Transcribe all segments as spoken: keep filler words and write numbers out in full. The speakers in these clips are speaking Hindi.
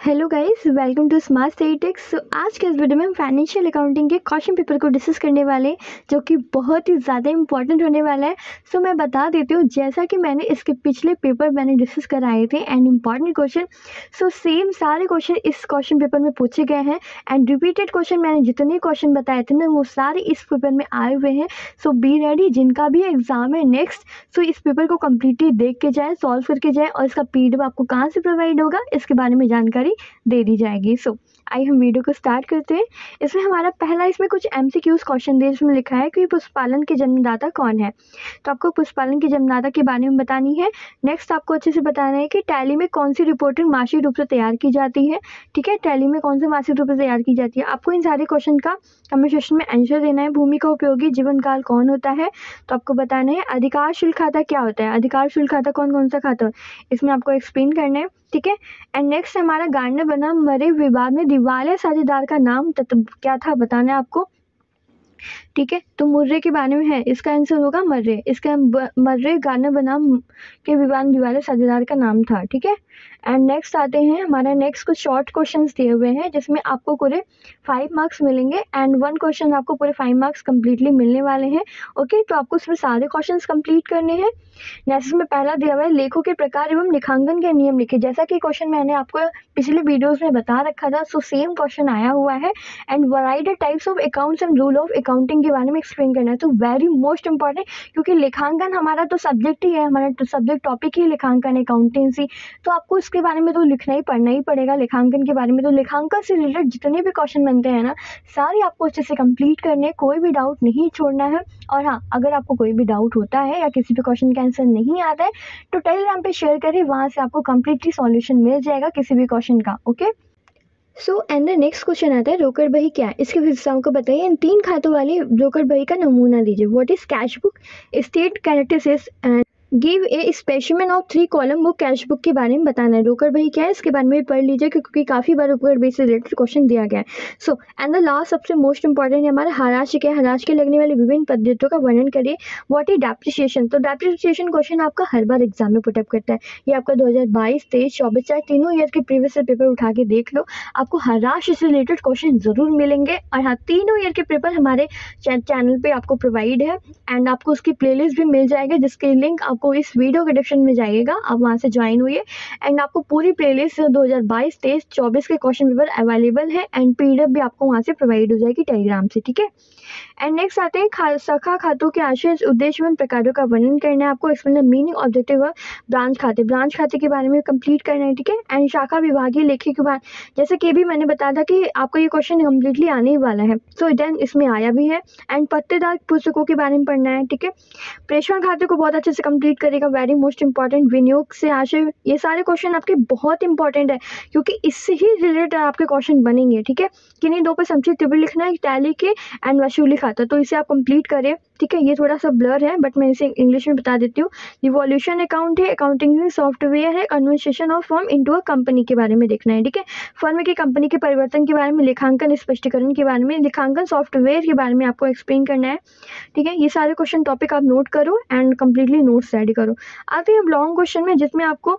Hello guys, welcome to smart study tips. So आज के इस वीडियो में हम फाइनेंशियल अकाउंटिंग के क्वेश्चन पेपर को डिस्कस करने वाले हैं, जो कि बहुत ही ज़्यादा इंपॉर्टेंट होने वाला है। सो so, मैं बता देती हूँ, जैसा कि मैंने इसके पिछले पेपर मैंने डिस्कस कराए थे and important question, so same सारे क्वेश्चन इस क्वेश्चन पेपर में पूछे गए हैं एंड रिपीटेड क्वेश्चन मैंने जितने क्वेश्चन बताए थे ना, वो सारे इस पेपर में आए हुए हैं। सो बी रेडी, जिनका भी एग्जाम है नेक्स्ट, सो इस पेपर को कम्प्लीटली देख के जाए, सॉल्व करके जाए और इसका पी डी एफ आपको कहाँ से प्रोवाइड होगा इसके बारे में जानकारी दे दी जाएगी। सो आइए हम वीडियो को स्टार्ट करते हैं। इसमें हमारा पहला इसमें कुछ एमसीक्यूज क्वेश्चन दे, इसमें लिखा है कि पुष्पालन के जन्मदाता कौन है। तो आपको पुष्पालन के जन्मदाता के बारे में बतानी है। नेक्स्ट आपको अच्छे से बताना है कि टैली में कौन सी रिपोर्टिंग मासिक रूप से तैयार की जाती है। ठीक है, टैली में कौन से मासिक रूप से तैयार की जाती है। आपको इन सारे क्वेश्चन का कमेंट सेक्शन में आंसर देना है। भूमि का उपयोगी जीवन काल कौन होता है, तो आपको बताना है। अधिकार शुल्क खाता क्या होता है, अधिकार शुल्क खाता कौन कौन सा खाता है, इसमें आपको एक्सप्लेन करना है। ठीक है, एंड नेक्स्ट हमारा गार्डनर बनाम मरे विवाद में दिवालिया साझेदार का नाम तत्व क्या था, बताना है आपको। ठीक है, तो मुर्रे के बारे में है, इसका आंसर होगा मर्रे। इसका मर्रे गार्डनर बनाम के विवाद में दिवालिया साझेदार का नाम था। ठीक है, एंड नेक्स्ट आते हैं हमारा नेक्स्ट कुछ शॉर्ट क्वेश्चंस दिए हुए हैं, जिसमें आपको पूरे फाइव मार्क्स मिलेंगे एंड वन क्वेश्चन आपको पूरे फाइव मार्क्स कंप्लीटली मिलने वाले हैं। ओके, तो आपको उसमें सारे क्वेश्चंस कंप्लीट करने हैं। नेक्स्ट में पहला दिया हुआ है, लेखों के प्रकार एवं लेखांकन के नियम लिखे। जैसा कि क्वेश्चन मैंने आपको पिछले वीडियोज में बता रखा था, सो सेम क्वेश्चन आया हुआ है। And variety types of accounts and rule of accounting के बारे में एक्सप्लेन करना है। तो वेरी मोस्ट इंपॉर्टेंट, क्योंकि लेखांकन हमारा तो सब्जेक्ट ही है, हमारा तो सब्जेक्ट टॉपिक ही लेखांकन अकाउंटेंसी, तो आपको इसके बारे में तो लिखना ही पढ़ना ही पड़ेगा लेखांकन के बारे में। तो लेखांकन से रिलेटेड जितने भी क्वेश्चन बनते हैं ना, सारे आपको अच्छे से कंप्लीट करने, कोई भी डाउट नहीं छोड़ना है। और हाँ, अगर आपको कोई भी डाउट होता है या किसी भी क्वेश्चन का आंसर नहीं आता है, तो टेलीग्राम पे शेयर करिए, वहाँ से आपको कंप्लीटली सॉल्यूशन मिल जाएगा किसी भी क्वेश्चन का। Okay, so and the next question आता है, रोकड़ बही क्या है, इसके विशेषताओं को बताइए। इन तीन खातों वाली रोकड़ बही का नमूना दीजिए। What is cash book, state characteristics and give a specimen of three column book. Cash book के बारे में बताना है। रोकड़ बही क्या है, इसके बारे में पढ़ लीजिए, क्योंकि काफ़ी बार रोकड़ बही से रिलेटेड क्वेश्चन दिया गया है। सो एंड द लास्ट सबसे मोस्ट इंपॉर्टेंट है हमारा हराज क्या है, हराज के लगने वाले विभिन्न पद्धतियों का वर्णन करिए। व्हाट इज डेप्रिसिएशन, तो डेप्रिसिएशन क्वेश्चन आपका हर बार एग्जाम में पुटअप करता है। ये आपका दो हज़ार बाईस, तेईस, चौबीस, चाहे तीनों ईयर के प्रीवियस पेपर उठा के देख लो, आपको हराज से रिलेटेड क्वेश्चन जरूर मिलेंगे। और हाँ, तीनों ईयर के पेपर हमारे चैनल पे आपको प्रोवाइड है एंड आपको उसकी प्लेलिस्ट भी मिल जाएगी, जिसके लिंक आपको इस वीडियो के डिस्क्रिप्शन में जाइएगा, आप वहाँ से ज्वाइन हुई एंड आपको पूरी प्लेलिस्ट दो हज़ार बाईस, तेईस, चौबीस के क्वेश्चन पेपर अवेलेबल है एंड पीडीएफ भी आपको वहाँ से प्रोवाइड हो जाएगी टेलीग्राम से। ठीक है, एंड नेक्स्ट आते हैं खा, सखा खातों के आशय, उद्देश्य एवं प्रकारों का वर्णन करना है आपको। इसमें मीनिंग, ऑब्जेक्टिव और ब्रांच खाते, ब्रांच खाते के बारे में कंप्लीट करना है। ठीक है, एंड शाखा विभागीय लेखे के बाद, जैसे कि भी मैंने बताया था कि आपको ये क्वेश्चन कम्प्लीटली आने ही वाला है, सो so, देन इसमें आया भी है। एंड पत्तेदार पुस्तकों के बारे में पढ़ना है। ठीक है, प्रेषण खाते को बहुत अच्छे से कंप्लीट करेगा, वेरी मोस्ट इंपॉर्टेंट। विनियोग से आशय, ये सारे क्वेश्चन आपके बहुत इंपॉर्टेंट है, क्योंकि इससे ही रिलेटेड आपके क्वेश्चन बनेंगे। ठीक है, किन्हीं दो पे संक्षिप्त टिप्पणी लिखना है, टैली के एंड वसूली खाता, तो इसे आप कंप्लीट करें। ठीक है, ये थोड़ा सा ब्लर है बट मैं इसे इंग्लिश में बता देती हूँ। रिवॉल्यूशन अकाउंट है, अकाउंटिंग सॉफ्टवेयर है, conversation of firm into a company के बारे में देखना है। ठीक है, फर्म की कंपनी के परिवर्तन के बारे में, लेखांकन स्पष्टीकरण के बारे में, लेखांकन सॉफ्टवेयर के बारे में आपको एक्सप्लेन करना है। ठीक है, ये सारे क्वेश्चन टॉपिक आप नोट करो एंड कंप्लीटली नोट्स रेडी करो। आते हैं लॉन्ग क्वेश्चन में, जिसमें आपको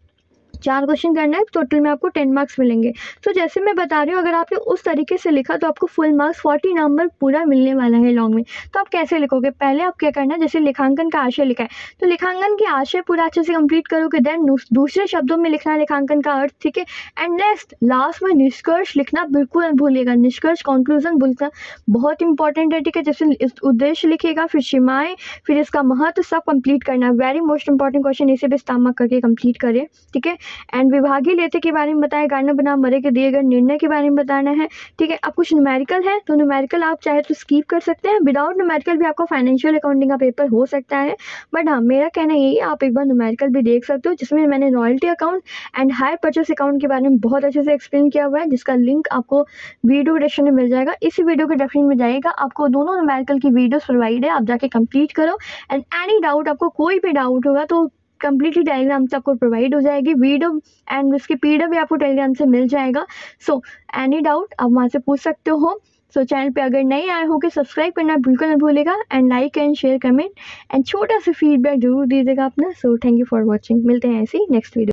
चार क्वेश्चन करना है, टोटल में आपको टेन मार्क्स मिलेंगे। तो जैसे मैं बता रही हूँ, अगर आपने उस तरीके से लिखा तो आपको फुल मार्क्स फोर्टी नंबर पूरा मिलने वाला है लॉन्ग में। तो आप कैसे लिखोगे, पहले आप क्या करना है, जैसे लेखांकन का आशय लिखा है तो लेखांकन के आशय पूरा अच्छे से कंप्लीट करोगे, देन दूसरे शब्दों में लिखना है लेखांकन का अर्थ। ठीक है, एंड नेक्स्ट लास्ट में निष्कर्ष लिखना बिल्कुल मत भूलिएगा, निष्कर्ष कंक्लूजन बोलना बहुत इंपॉर्टेंट है। ठीक है, जैसे उद्देश्य लिखेगा, फिर सीमाएं, फिर इसका महत्व, सब कंप्लीट करना है। वेरी मोस्ट इंपॉर्टेंट क्वेश्चन, इसे भी इस्तेमाल करके कंप्लीट करें। ठीक है, एंड विभागीय लेते के बारे में बताया, गार्डनर बनाम मरे के दिए गए निर्णय के बारे में बताना है। ठीक है, अब कुछ न्यूमेरिकल है तो न्यूमेरिकल आप चाहे तो स्किप कर सकते हैं, विदाउट न्यूमेरिकल भी आपको फाइनेंशियल अकाउंटिंग का पेपर हो सकता है। बट हाँ, मेरा कहना यही है, आप एक बार न्यूमेरिकल भी देख सकते हो, जिसमें मैंने royalty account and hire purchase account के बारे में बहुत अच्छे से एक्सप्लेन किया हुआ है, जिसका लिंक आपको वीडियो डिस्क्रिप्शन में मिल जाएगा। इसी वीडियो के डिस्क्रिप्शन में जाएगा, आपको दोनों न्यूमेरिकल की वीडियोस प्रोवाइड है, आप जाके कंप्लीट करो एंड एनी डाउट, आपको कोई भी डाउट होगा तो कंप्लीटली टेलीग्राम से आपको प्रोवाइड हो जाएगी वीडियो एंड उसकी पीडीएफ भी आपको टेलीग्राम से मिल जाएगा। सो एनी डाउट आप वहाँ से पूछ सकते हो। सो so, चैनल पे अगर नए आए हो कि सब्सक्राइब करना बिल्कुल न भूलेगा and like and share comment and छोटा सा फीडबैक जरूर दीजिएगा अपना। So thank you for watching, मिलते हैं ऐसे ही नेक्स्ट वीडियो।